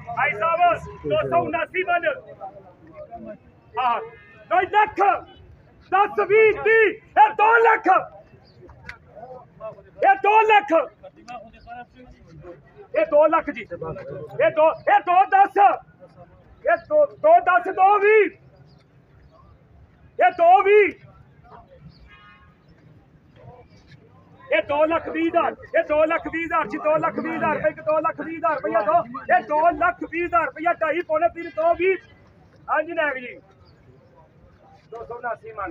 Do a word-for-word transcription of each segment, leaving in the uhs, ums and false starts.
भाई साहब दो सौ उनासी बन हाँ दो लख दस भी ती ये दो लख ये दो लख ये दो लख जी ये दो ये दो दस ये दो दो दस दो भी ये दो भी ये दो लख बीस हजार ये दो लख बीस हजार जी दो लख बीस हजार रुपये दो लख बीस हजार रुपया दो ये दो लख बीस हजार रुपया ढाई पौने तीन दो भी हाँ जी नायक जी दो सौ उनासी मन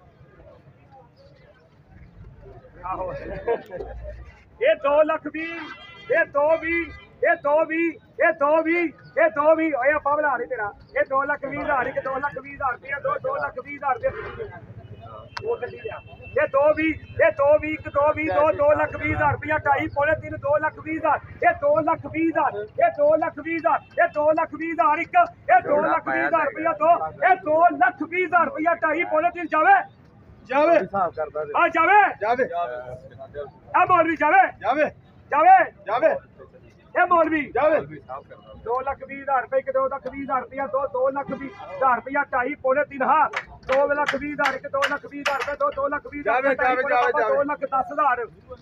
आहो ये दो लख भी ये दो भी ये दो भी ये दो भी ये दो भी ओए आपा बना रही तेरा ये दो लख बीस हजार के दो लख बीस हजार रुपया दो दो लख बीस हजार रुपया वो गड्डी लिया ये दो भी ये दो भी एक दो भी दो दो लख बीस हजार रुपया ढाई पौने तीन दो लख बीस हजार ये दो लख बीस हजार ये दो लख बीस हजार ये दो लख बीस हजार एक ये दो लख बीस हजार रुपया दो ये दो लख बीस हजार रुपया ढाई पौने तीन जावे जावे हाँ जावे जावे ए मौलवी जावे जावे जावे जावे ए मौलवी जावे दो लख बीस हजार रुपये दो लख बीस हजार रुपया दो दो लख बीस हजार रुपया ढाई पौने तीन हाँ दो लख बीस हजार एक दो लख बीस हजार रुपये दो दो लख बीस हजार दो लख दस हजार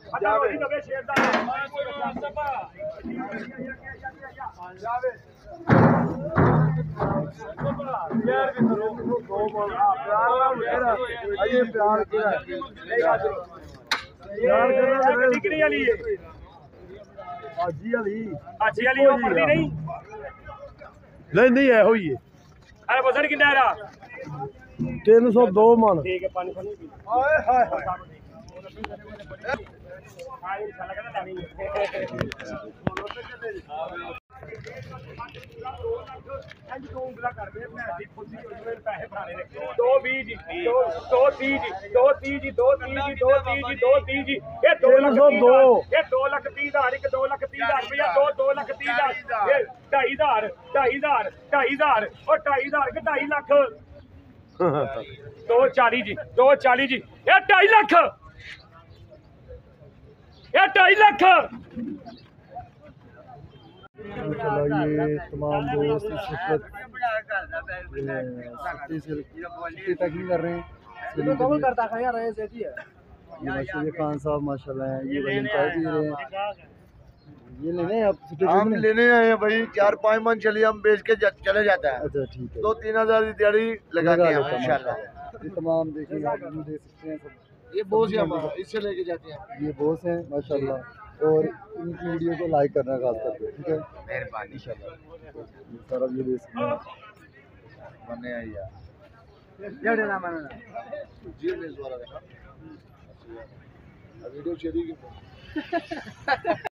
नहीं नहीं है हो ये अरे वजन कितना है तीन सौ दो मन ठीक है पानी पानी दो बीस जी दो तीस जी दो तीस जी दो तीस जी दो तीस जी दो तीस जी ये दो लख दो ये दो लख तीस हजार एक दो लख तीस हजार रुपया दो दो लख तीस हजार ढाई हजार ढाई हजार ढाई हजार और ढाई हजार के ढाई लख दो चाली जी दो चाली जी ये ढाई लख ये ढाई लख चलो ये तमाम दोस्त इस वक्त तक ही कर रहे हैं ये मशहूर खान साहब माशाल्लाह हैं ये भाई चाय पी रहे हैं ये लेने आप हम लेने आए हैं भाई चार पाँच मन चलिए हम बेच के जा, चले जाता है अच्छा ठीक है दो तीन हजार की दिहाड़ी लगाते हैं इंशाल्लाह ये तमाम देखिए आप भी देख सकते हैं सब ये बोस है हमारा इससे लेके जाते हैं ये बोस हैं माशाल्लाह और इनकी वीडियो को लाइक करना खास करके ठीक है मेहरबानी इंशाल्लाह सारा ये देख सकते हैं बने आई यार जड़े ना मानना जी ने द्वारा देखा वीडियो शेयर की